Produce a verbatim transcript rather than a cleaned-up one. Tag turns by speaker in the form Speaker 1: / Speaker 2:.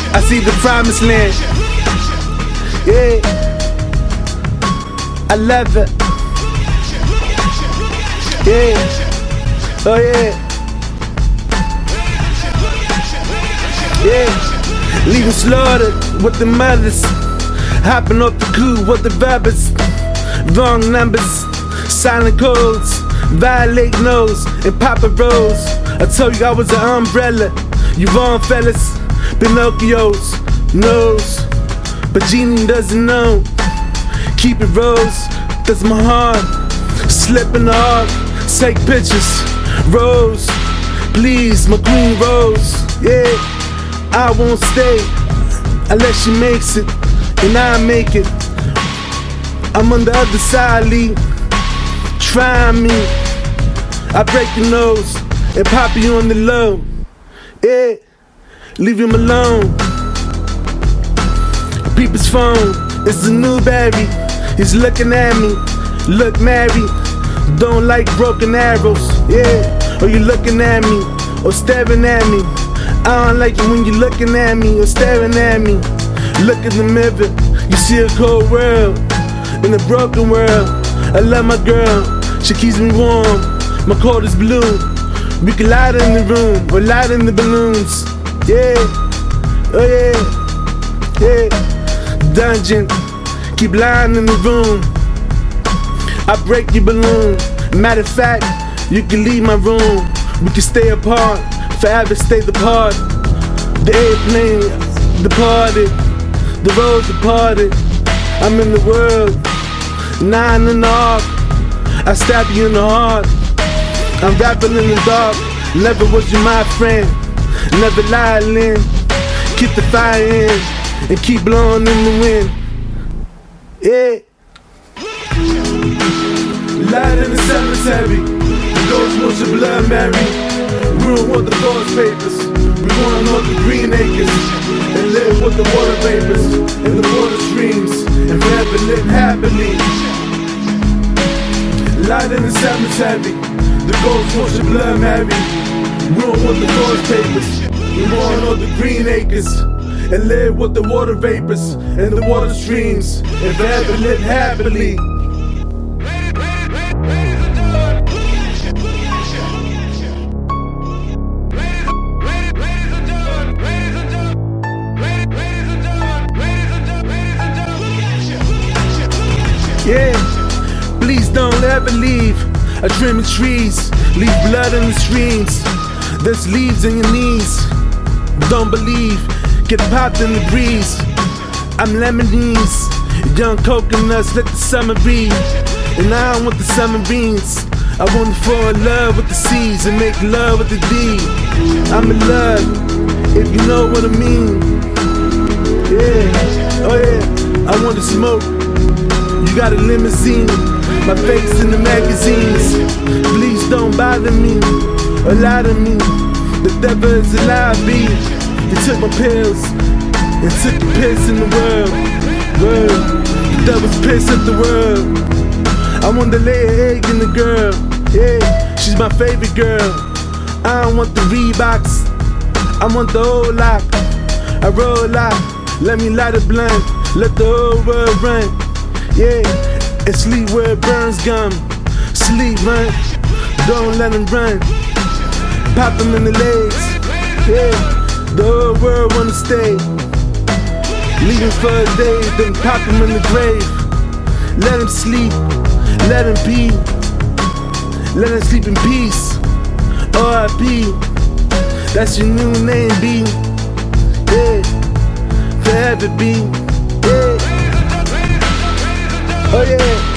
Speaker 1: I see the promised land. Yeah, I love it. Yeah, oh yeah. Yeah, leaving slaughtered with the mothers, hopping off the coupe with the robbers. Wrong numbers, silent codes, violate nose, and Papa Rose. I told you I was an umbrella. You wrong, fellas. Pinocchio's nose, but Genie doesn't know. Keep it rose, that's my heart. Slip in the heart, take pictures. Rose, please, my queen Rose. Yeah, I won't stay unless she makes it, and I make it. I'm on the other side, Lee. Try me. I break your nose and pop you on the low. Yeah, leave him alone. People's phone, it's a new baby. He's looking at me, look married. Don't like broken arrows, yeah. Or you looking at me, or staring at me. I don't like it when you looking at me, or staring at me. Look in the mirror, you see a cold world, in a broken world. I love my girl, she keeps me warm. My coat is blue. We can light in the room, or light in the balloons. Yeah, oh yeah, yeah. Dungeon, keep lying in the room. I break your balloon. Matter of fact, you can leave my room. We can stay apart, forever stay apart. The airplane departed, the roads departed. I'm in the world, nine in the arc. I stab you in the heart. I'm rapping in the dark. Never was you my friend. Never lie, Lynn. Keep the fire in and keep blowing in the wind. Yeah. Light in the cemetery. The ghost wants your blood, Mary. We don't want the false papers. We want all the green acres and live with the water vapors and the water streams and forever live happily. Light in the cemetery. The ghost wants your blood, Mary. We don't want the false papers. We want all the green acres and live with the water vapors and the water streams and forever live happily. Yeah, please don't ever leave. I trim the trees, leave blood in the streams. There's leaves in your knees. Don't believe, get popped in the breeze. I'm Lemonese, young coconuts, let the summer breathe. And I don't want the summer beans. I want to fall in love with the seas and make love with the D. I'm in love, if you know what I mean. Yeah, oh yeah, I want to smoke. You got a limousine, my face in the magazines. Please don't bother me, or lie to me. The devil is a lie, B. He took my pills and took the piss in the world. World, the devil's piss at the world. I want to lay an egg in the girl. Yeah, she's my favorite girl. I don't want the Reeboks, I want the whole lot. I roll out, let me light a blunt, let the whole world run. Yeah, and sleep where it burns gum. Sleep, run, don't let him run. Pop him in the legs. Yeah, the whole world wanna stay. Leave him for a day, then pop him in the grave. Let him sleep, let him be. Let him sleep in peace. R I P, that's your new name, B. Yeah, forever, B. Yeah. Oh yeah.